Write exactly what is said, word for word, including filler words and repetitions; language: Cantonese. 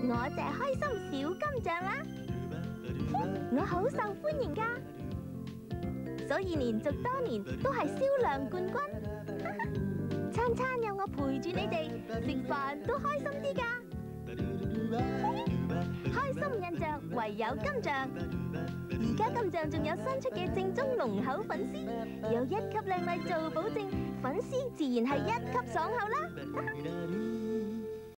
我就係開心小金像啦，我好受歡迎㗎，所以連續多年都係銷量冠軍。餐餐有我陪住你哋，食飯都開心啲㗎。開心印象唯有金像，而家金像仲有新出嘅正宗濃厚粉絲，有一級靚麗做保證，粉絲自然係一級爽口啦。